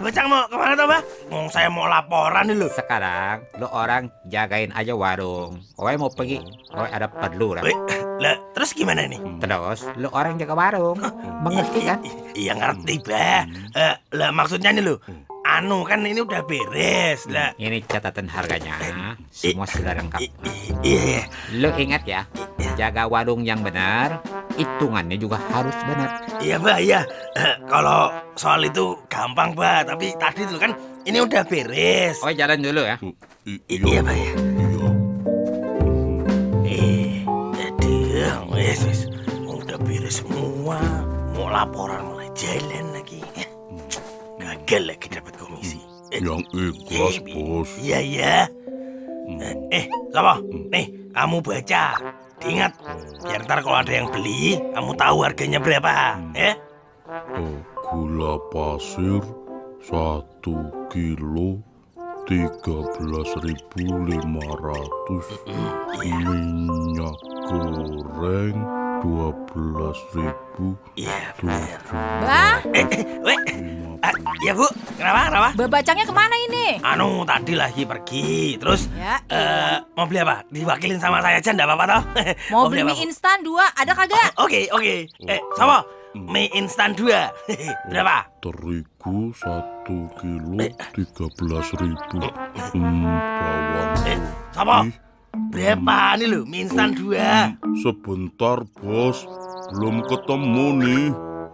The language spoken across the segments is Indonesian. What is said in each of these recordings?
Bacang mau kemana tuh, Mbak? Saya mau laporan nih, lo. Sekarang lo orang jagain aja warung. Kowe mau pergi, kowe ada perlu lah. Lah, terus gimana nih? Terus lo orang jaga warung. Mengerti kan? Iya ngerti, Bah. Lah maksudnya nih lo, kan ini udah beres lah. Ini catatan harganya. Semua sudah lengkap. Iya. Lo ingat ya, jaga warung yang benar, hitungannya juga harus benar. Iya, Mbak, iya. Kalau soal itu gampang, Mbak. Tapi tadi tuh kan ini udah beres. Oh, jalan dulu ya. Iya, Mbak, ya. Aduh, wes. Udah beres semua. Mau laporan mulai jalan lagi. Gagal lagi dapat komisi. Yang ikhlas, Bos. Iya. Sama, nih kamu baca. Ingat, biar ntar kalau ada yang beli, kamu tahu harganya berapa, ya? Gula pasir 1 kilo 13.500. Minyak goreng 12.000. Iya, benar. Bah, Ya, Bu, kenapa? Bacangnya kemana ini? Tadi lagi pergi, terus Ya, mau beli apa? Diwakilin sama saya aja, enggak apa-apa toh? mau beli mie instan 2, ada kagak? Oke. Sama mie instan 2. Berapa? Terigu 1 kilo 13.000. Bawang Sama putih. berapa nih lo? Mie instan 2. Sebentar, Bos. Belum ketemu nih.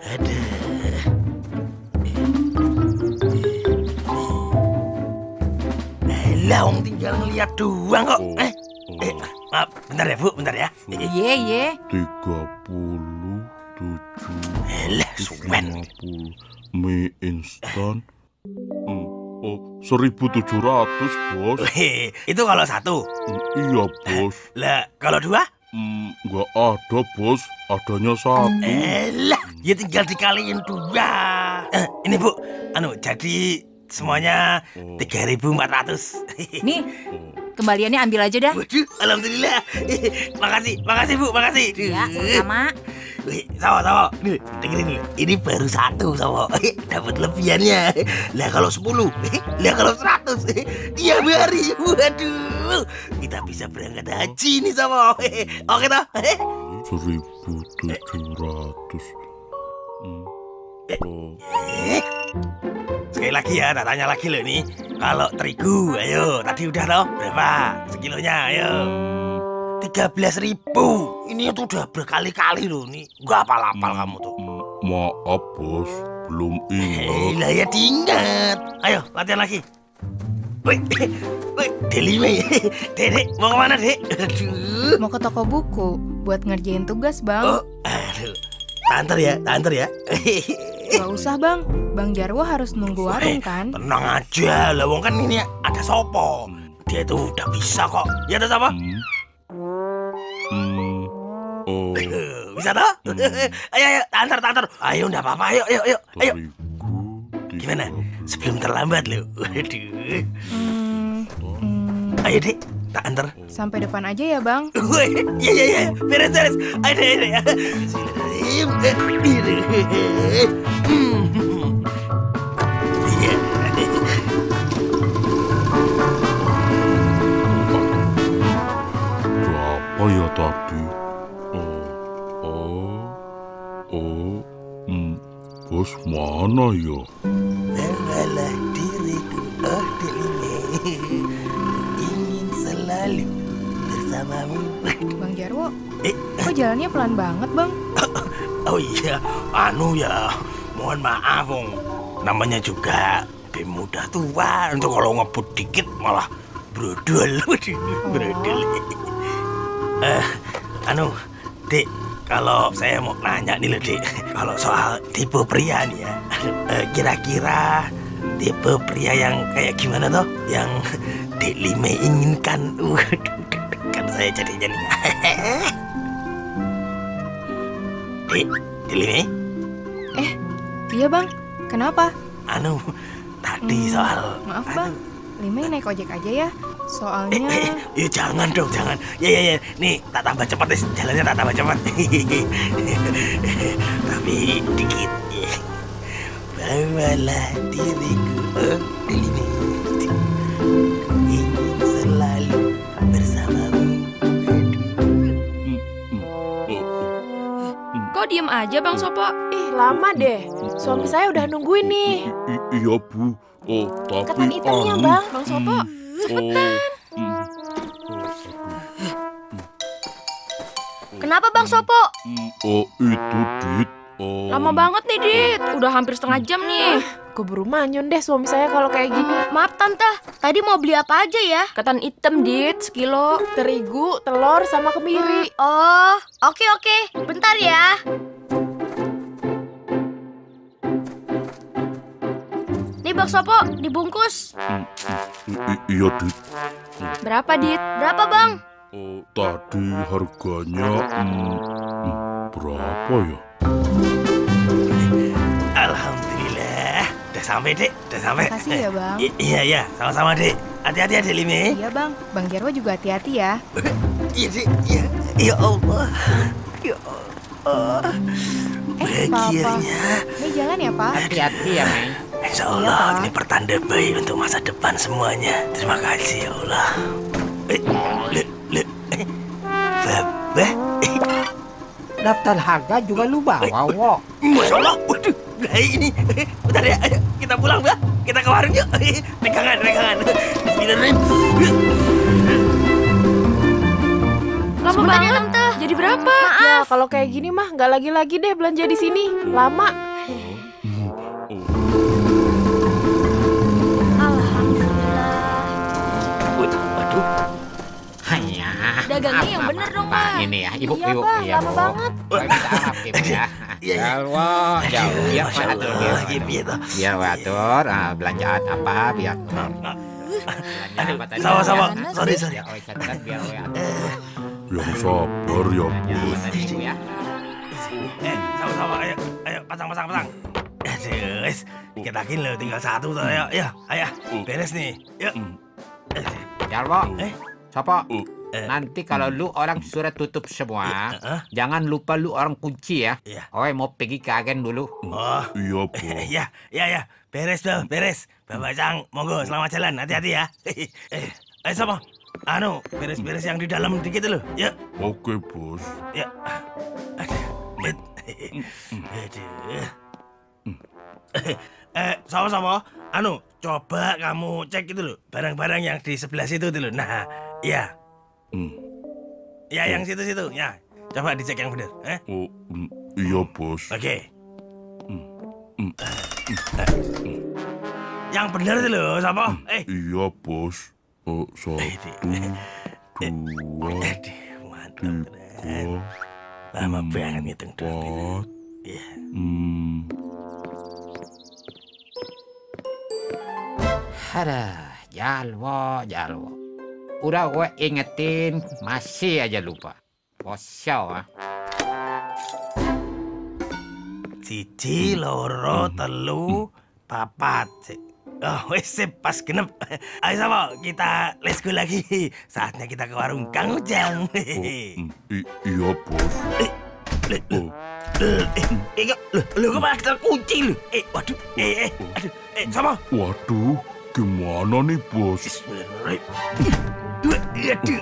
Lah, tinggal ngeliat doang kok. Maaf, bentar ya, Bu, bentar ya. Iya. 37. Lah, suwen. 50 mie instan. 1.700, Bos. Itu kalau satu. Iya, Bos. Lah, kalau 2? Nggak ada, Bos. Adanya 1. Lah, ya tinggal dikaliin 2. Ini, Bu, jadi semuanya 3.400. Nih, kembaliannya ambil aja dah. Waduh, alhamdulillah. Makasih, Bu, makasih. Ya, sama. Wih, Sawo. Nih, dengerin nih. Ini baru 1, Sawo. Dapat lebihannya. Lah kalau 10, lah kalau 100, tiap hari. Waduh, kita bisa berangkat haji nih, Sawo. Oke toh? 1.700. Sekali lagi ya, tak tanya lagi loh nih. Kalau terigu, ayo, tadi udah toh? Berapa sekilonya, ayo? 13.000. Ini tuh udah berkali-kali loh nih. Gak apal-apal kamu tuh. Maaf, Bos. Belum ingat. Lah ya diingat. Ayo, latihan lagi. Wih, Delime. Dek, mau kemana, Dek? Aduh. Mau ke toko buku buat ngerjain tugas, Bang. Aduh. Tanter ya. Gak usah, Bang. Bang Jarwo harus nunggu warung kan? Tenang aja, lah wong kan ini ada Sopo. Dia tuh udah bisa kok. Ya ada siapa? Bisa toh? Ayo, tanter. Ayo, enggak apa-apa. Ayo. Gimana? Sebelum terlambat lo. Waduh. Ayo, Dek. Tak antar. Sampai depan aja ya, Bang. Iya. Beres. Ayo, Dek. Berapa ya tadi? Bos mana ya? Bawalah diriku, Delime. Ingin selalu bersamamu. Bang Jarwo, kok jalannya pelan banget, Bang? Oh iya, ya. Mohon maaf, Wong. Namanya juga pemuda tua. Untuk kalau ngebut dikit malah brodol. Brodol. Dek, kalau saya mau nanya nih loh, Dek. Kalau soal tipe pria nih ya, kira-kira tipe pria yang kayak gimana toh? Yang Delime inginkan. Kan saya jadinya nih. Dek, Delime? Iya, Bang. Kenapa? Tadi soal... Maaf, Bang. Lime naik ojek aja ya. Soalnya... Ya jangan dong, jangan. Ya. Nih, tak tambah cepat deh. Jalannya tak tambah cepat. Tapi dikit. bawalah diriku ini. Ku ingin selalu bersamamu. Kok diem aja Bang Sopo? Ih, lama deh. Suami saya udah nungguin nih. Iya, Bu. Oh, tapi Ketan hitamnya, Bang. Bang Sopo, Kenapa Bang Sopo? Oh, itu, Dit. Oh, lama banget nih Dit. Udah hampir setengah jam nih. Keburu manyun deh suami saya kalau kayak gini. Maaf Tante, tadi mau beli apa aja ya? Ketan hitam Dit, sekilo. Terigu, telur, sama kemiri. Oh, oke. Bentar ya. Nih Bang Sopo, dibungkus. iya, Dit. Berapa Dit? Berapa Bang? Oh, tadi harganya berapa ya? Alhamdulillah. Udah sampai, Dek. Udah sampai. Makasih ya, Bang. Iya. Sama-sama, Dek. Hati-hati ya, Dek Limi. Iya Bang, Bang Jarwo juga hati-hati ya. Iya, Dek. Iya. Ya Allah. Ya Allah. Papa. Bahagianya. Mei jalan ya, Pak? Hati-hati ya, Mei. Insya Allah, Pak. ini pertanda baik untuk masa depan semuanya. Terima kasih, ya Allah. Babah. Daftar harga juga lu bawa, Wo. Masya Allah. Waduh, baik ini. Bentar ya, ayo kita pulang, Mbak. Kita ke warung yuk. Pegangan. Bismillahirrahmanirrahim. Lama Sebentar ya banget. Tante. Jadi berapa? Ya, kalau kayak gini mah nggak lagi-lagi deh belanja di sini. Lama. Alhamdulillah. Waduh. Hanya. Dagangnya yang bener dong, Pak. Ini ya, Ibu. Iya, Pak, Iya, lama Bu. banget. Saya minta maaf, Ibu ya. Iya. Jalwo, biar Masya Pak atur, biar Allah, gitu. biar Pak atur, belanjaan apa, biar belanja apa tadi? Sama-sama. Ya, Sorry. biar Oe catat, biar Oe atur. Yang sabar ya, Belanja apa Bos. tadi, Bu ya? Sama-sama. Ayo, pasang. Aduh, wes. Diketakin loh, tinggal satu tuh. Ayo. Beres nih. Yuk. Jalwo, Sopo, Eh. nanti kalau lu orang surat tutup semua, Heeh. jangan lupa lu orang kunci ya. Iya. Oe mau pergi ke agen dulu. Oh. Iya, Bos. Ya. Beres, Bang. Beres. Bapak Cang, monggo selamat jalan. Hati-hati ya. Ayo sama. Beres-beres yang di dalam dikit dulu. Yuk. Oke, Bos. Ya. Aduh. Sama-sama. Coba kamu cek itu loh, barang-barang yang di sebelah situ dulu. Nah, iya. Ya, yang situ-situ. Ya, coba dicek yang benar. Oh, iya, Bos. Oke. Yang benar itu loh, sama. Iya, Bos. Oh, 1, 2, Aduh, mantap. 3, Lama banget ngitung duit. 4. Iya. Aduh, Jalwo. Udah gue ingetin, masih aja lupa. Bosau ah. Siji, loro, telu, papat. Oh, wes sip, pas genep. Ayo sama, kita let's go lagi. Saatnya kita ke warung Kang Ujang. Iya, Bos. Lu kemana kita kunci lu? Waduh, aduh, sama. Waduh, gimana nih, Bos? Bismillahirrahmanirrahim.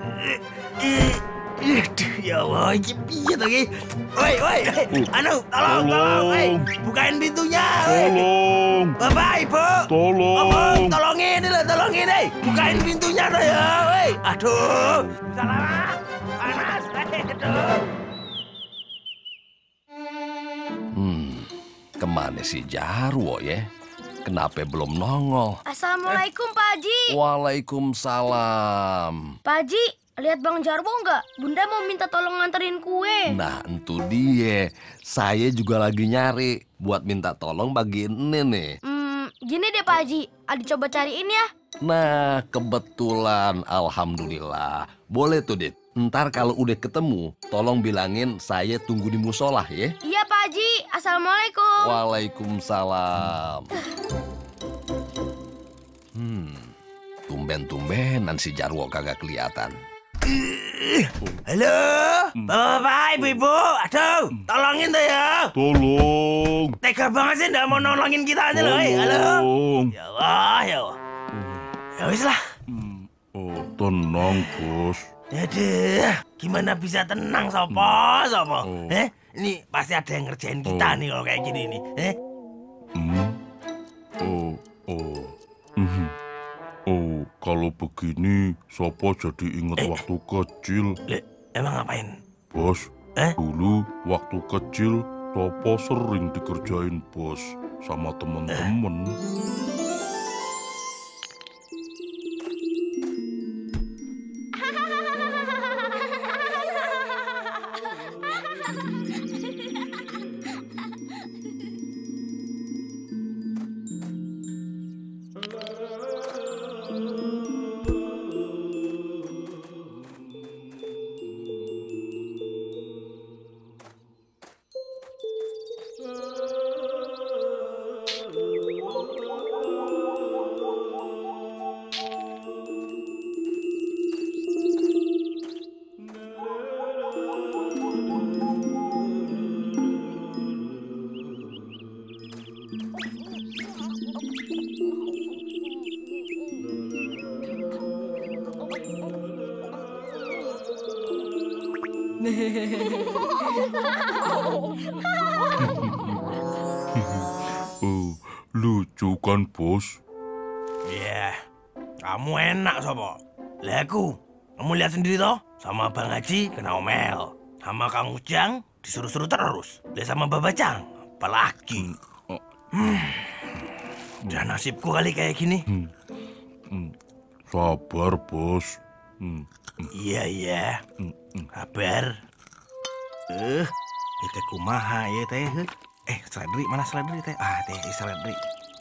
Aduh, ya Allah, ini piye to iki? Woi, tolong, bukain pintunya. Tolong! Bapak, Ibu. Tolong! Tolongin, bukain pintunya tuh ya, woi. Aduh, salah, panas. Aduh. Kemana si Jarwo ya? Kenapa belum nongol? Assalamualaikum Pak Haji. Waalaikumsalam. Pak Haji, lihat Bang Jarwo nggak? Bunda mau minta tolong nganterin kue. Nah, itu dia. Saya juga lagi nyari buat minta tolong bagiin ini nih. Gini deh Pak Haji, Adi coba cariin ya. Nah, kebetulan. Alhamdulillah. Boleh tuh, Dit. Ntar kalau udah ketemu, tolong bilangin saya tunggu di musola ya. Iya Pak Haji, Assalamualaikum. Waalaikumsalam. Tumben-tumbenan si Jarwo kagak kelihatan. Halo, bapak-bapak, ibu-ibu, aduh, tolongin tuh ya. Tolong. Tega banget sih, nggak mau nolongin kita aja loh. Halo. Tolong. Ya Allah, ya Allah. Ya wis lah. Oh, tenang, Bos. Aduh, gimana bisa tenang, sopo? Ini pasti ada yang ngerjain kita nih kalau kayak gini nih. Kalau begini, Sopo jadi inget waktu kecil. Emang ngapain? Bos, dulu waktu kecil, Sopo sering dikerjain bos sama temen-temen. Lucu kan, Bos? Iya, kamu enak, Sopo. Lah kamu lihat sendiri toh, sama Bang Haji kena omel. Sama Kang Ujang disuruh-suruh terus. Lah sama Babacang, apalagi. Udah nasibku kali kayak gini. Sabar, Bos. Iya. Kabar. Itu kumaha ya teh. Seledri, mana seledri teh? Teh seledri.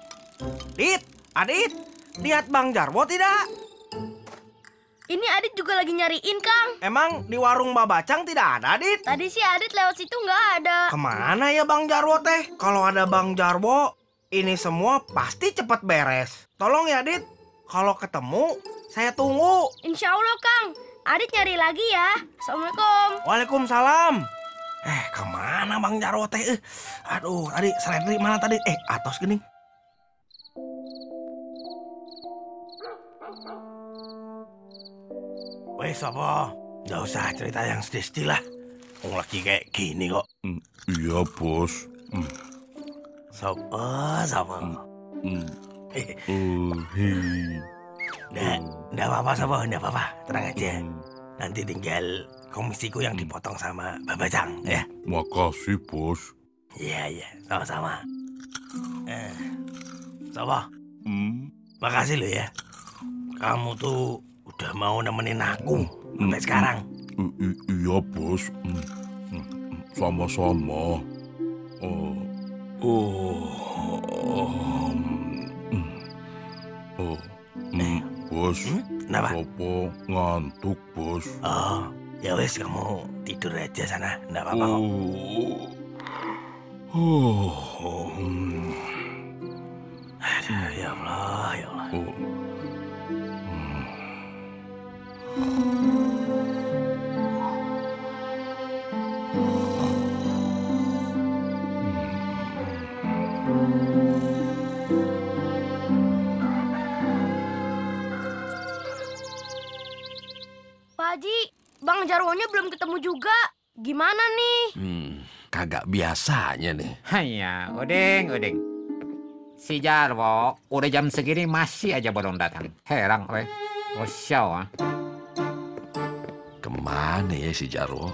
Adit, lihat Bang Jarwo tidak? Ini Adit juga lagi nyariin, Kang. Emang di warung Babacang tidak ada, Adit? Tadi sih Adit lewat situ nggak ada. Kemana ya Bang Jarwo teh? Kalau ada Bang Jarwo, ini semua pasti cepat beres. Tolong ya, Adit. Kalau ketemu, saya tunggu. Insya Allah, Kang. Adit nyari lagi ya. Assalamualaikum. Waalaikumsalam. Kemana Bang Jarwo teh? Aduh, tadi seledri mana tadi? Atos gini. Wes, apa? Nggak usah cerita yang sedih-sedih lah. Lagi kayak gini kok. Iya, Bos. Sopo. Nggak apa-apa, Sopo. Nggak apa-apa. Tenang aja. Nanti tinggal komisiku yang dipotong sama Babacang, ya. Makasih, Bos. Iya, sama-sama. Sopo. Makasih lo ya. Kamu tuh udah mau nemenin aku sampai sekarang. Iya, Bos. Sama-sama. Bos. Kenapa? Sopo ngantuk, Bos. Ya wes, kamu tidur aja sana. Nggak apa-apa kok. Aduh, ya Allah. Pak Haji, Bang Jarwonya belum ketemu juga. Gimana nih? Kagak biasanya nih. Hanya, Uding. Si Jarwo udah jam segini masih aja belum datang. Heran, weh. Siao. Kemana ya si Jarwo?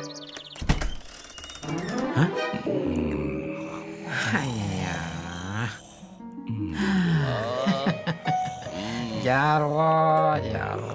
Hanya. Jarwo.